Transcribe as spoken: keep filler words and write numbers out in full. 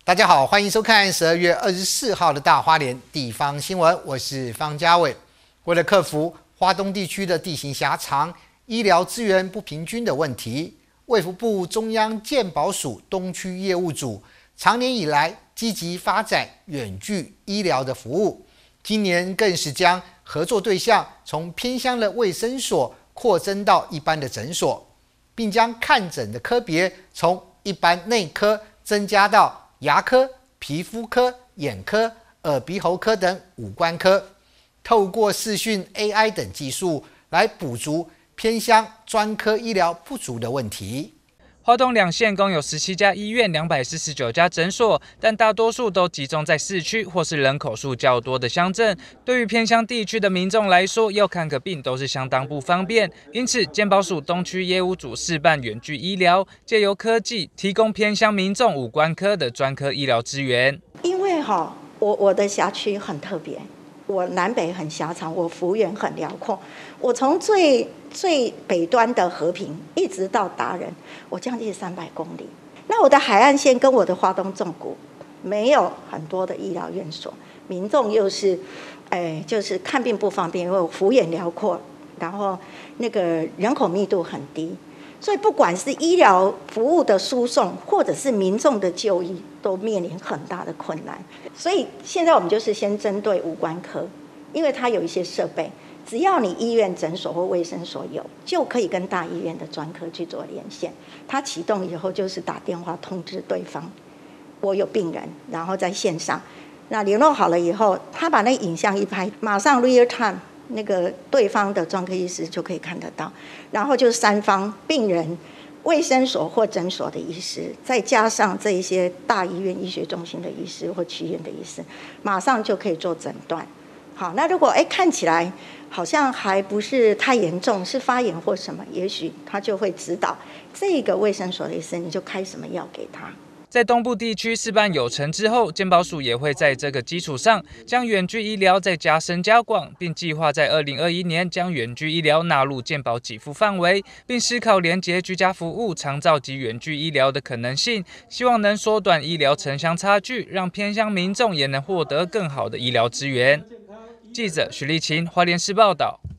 大家好，欢迎收看十二月二十四号的大花莲地方新闻，我是方家伟。为了克服花东地区的地形狭长、医疗资源不平均的问题，卫福部中央健保署东区业务组长年以来积极发展远距医疗的服务，今年更是将合作对象从偏乡的卫生所扩增到一般的诊所，并将看诊的科别从一般内科增加到牙科、皮肤科、眼科、耳鼻喉科等五官科，透过视讯 A I 等技术来补足偏乡专科医疗不足的问题。 花东两县共有十七家医院、两百四十九家诊所，但大多数都集中在市区或是人口数较多的乡镇。对于偏乡地区的民众来说，要看个病都是相当不方便。因此，健保署东区业务组试办远距医疗，借由科技提供偏乡民众五官科的专科医疗资源。 因为哈、哦，我我的辖区很特别。我南北很狭长，我幅员很辽阔。我从最最北端的和平一直到达人，我将近三百公里。那我的海岸线跟我的花东纵谷没有很多的医疗院所，民众又是，哎，就是看病不方便，因为我幅员辽阔，然后那个人口密度很低。所以不管是医疗服务的输送，或者是民众的就医，都面临很大的困难。所以现在我们就是先针对五官科，因为它有一些设备，只要你医院、诊所或卫生所有，就可以跟大医院的专科去做连线。它启动以后，就是打电话通知对方，我有病人，然后在线上，那联络好了以后，他把那影像一拍，马上 real time。那个对方的专科医师就可以看得到，然后就是三方病人、卫生所或诊所的医师，再加上这一些大医院医学中心的医师或区院的医师，马上就可以做诊断。好，那如果哎看起来好像还不是太严重，是发炎或什么，也许他就会指导这个卫生所的医生，你就开什么药给他。 在东部地区试办有成之后，健保署也会在这个基础上将远距医疗再加深加广，并计划在二零二一年将远距医疗纳入健保给付范围，并思考连结居家服务、长照及远距医疗的可能性，希望能缩短医疗城乡差距，让偏乡民众也能获得更好的医疗资源。记者许立琴，花莲市报道。